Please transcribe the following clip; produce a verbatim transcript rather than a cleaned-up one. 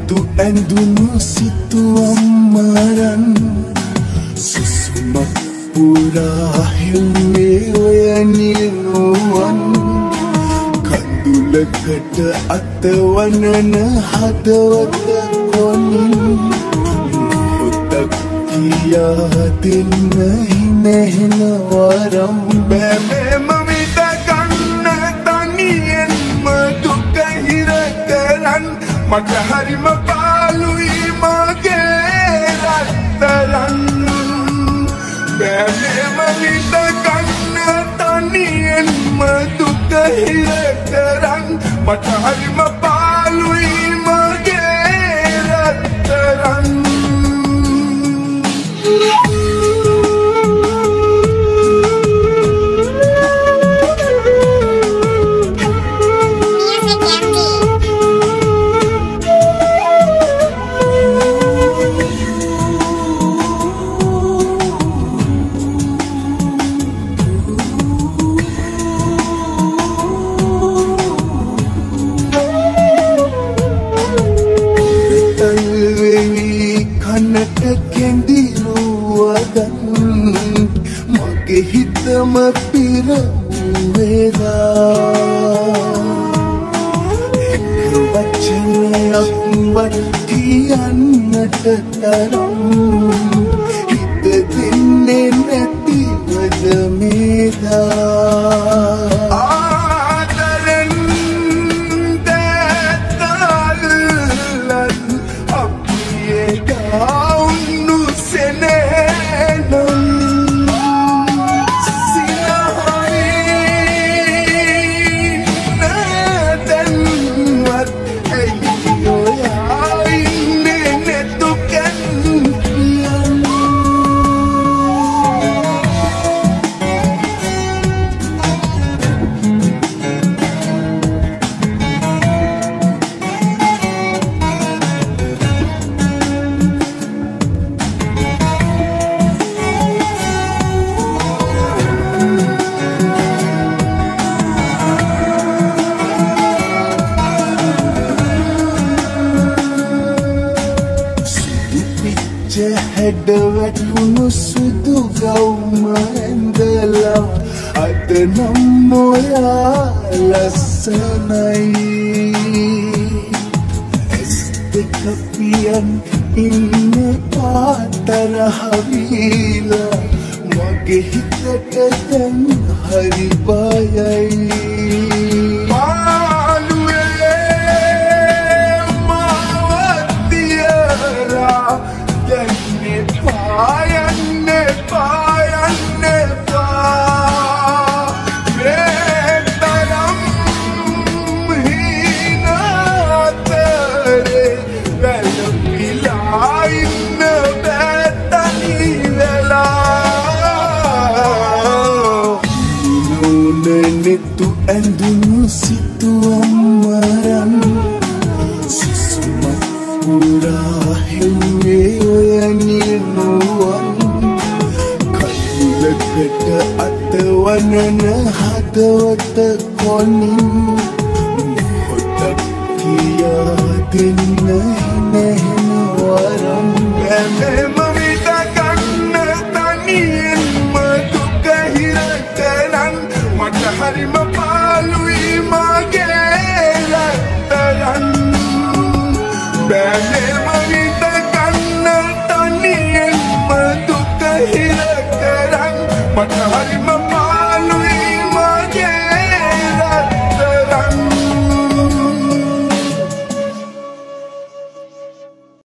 itu ඇඳුණු සිතුවම්මරන් සුසුමක් පුරා හෙව්වේ ඔය නිල්නුවන් කඳුලකට අතවනන හදවත කොනින් මුහුදක් කියා දෙන්න හිනහෙන වරම් බැමෙම විත ගන්න තනියෙන්ම දුක හිර කරන් මට හරිම පාළුයි මගේ රත්තරන් බැමෙම විත ගන්න තනියෙන්ම දුක හිර කරන් මට හරිම පාළුයි මගේ රත්තරන් කනට කැඳිරුවදන් මගේ හිතම පිරවේදා එක් වචනයක්වත් කියන්නට තරම් හිත දෙන්නේ නැතිවද මේදා හැඩ වැටුණු සුදු ගවුම ඇඳලා අද නම් ඔයා ලස්සනයි ඇස් දෙක පියන් ඉන්න පාතරහවිලා මගේ හිතට දැන් හරි බයයි පායන්නේ පායන්නේ පා වේතරම් හිනාතරේ වැළපිලා ඉන්න බැතනි වෙලා නිනුනෙතු ඇඳුණු සිතුවම්මරන් සුසුමක් පුරා හෙව්වේ ඔය නිල්නුවන් කඳුලකට අතවනන හදවත කොනින් මුහුදක් කියා දෙන්න හිනහෙන වරම් බැමෙම විත ගන්න තනියෙන්ම දුක හිර කරන් මට හරිම පාළුයි මගේ රත්තරන් බැමෙම විත ගන්න තනියෙන්ම දුක හිර කරන් මට හරිම